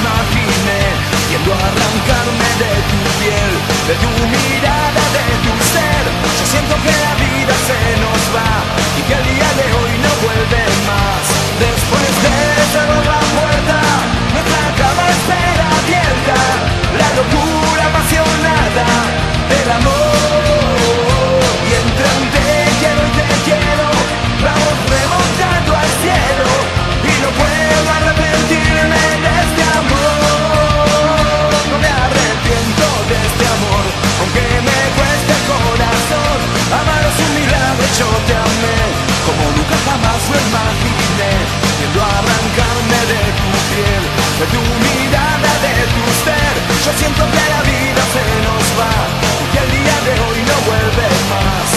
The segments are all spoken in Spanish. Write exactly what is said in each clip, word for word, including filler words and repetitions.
imaginé, yendo a arrancarme de tu piel, de tu mirada, de tu ser. Yo siento que la vida se nos va y que el día de hoy no vuelve más. Después de cerrar la puerta, nuestra cama espera abierta, la locura apasionada del amor. Y entre un te quiero y te quiero, vamos remontando al cielo, y no puedo arrepentirme de este amor. No me arrepiento de este amor, aunque me cueste el corazón. Amar es un milagro, yo te amé como nunca jamás lo imaginé, yendo a arrancarme de tu piel, de tu mirada, de tu ser. Yo siento que la vida se nos va y que el día de hoy no vuelve más.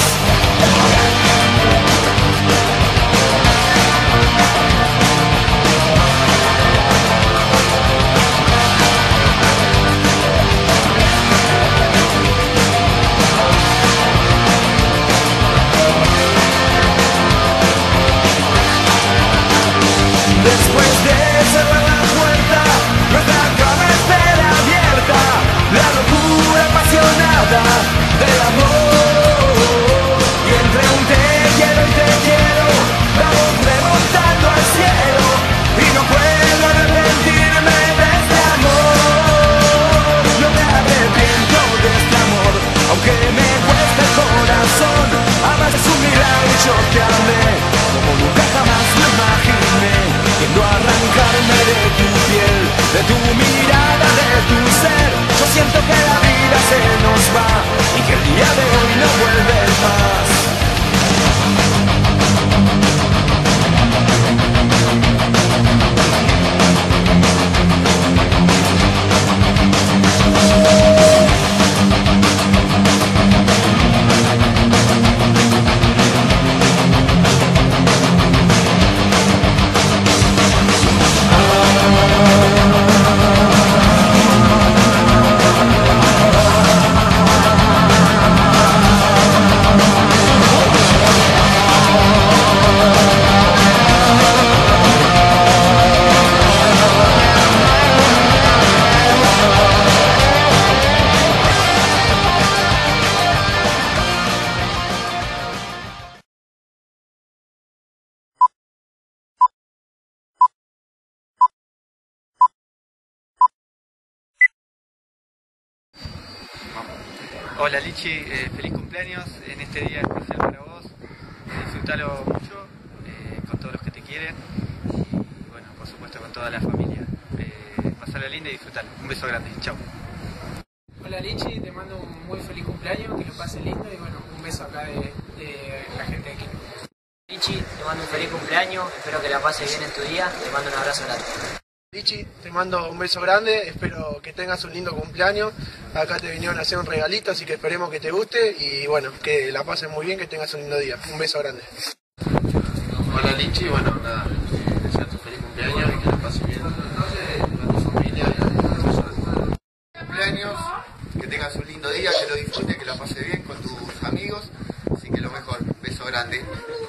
Después de cerrar la puerta, nuestra cama espera abierta, la locura apasionada del amor. Y entre un te quiero y te quiero, vamos remontando al cielo, y no puedo arrepentirme de este amor. No me arrepiento de este amor, aunque me cueste el corazón. Amar es un milagro y yo te amé como nunca jamás lo imaginé, yendo a arrancarme de tu piel, de tu mirada, de tu ser. Yo siento que la vida se nos va y que el día de hoy no vuelve más. Hola Lichi, eh, feliz cumpleaños en este día especial para vos. Eh, disfrutalo mucho, eh, con todos los que te quieren y bueno, por supuesto con toda la familia. Eh, pasarla linda y disfrutalo. Un beso grande, chao. Hola Lichi, te mando un muy feliz cumpleaños, que lo pases lindo y bueno, un beso acá de, de la gente de aquí. Lichi, te mando un feliz cumpleaños, espero que la pases bien en tu día, te mando un abrazo grande. Lichi, te mando un beso grande, espero que tengas un lindo cumpleaños. Acá te vinieron a hacer un regalito, así que esperemos que te guste y bueno, que la pases muy bien, que tengas un lindo día. Un beso grande. Hola Lichi, bueno, nada, eh, desearte un feliz cumpleaños y que la pases bien con tu familia. Un beso grande. Cumpleaños, que tengas un lindo día, que lo disfrutes, que la pases bien con tus amigos, así que lo mejor, beso grande.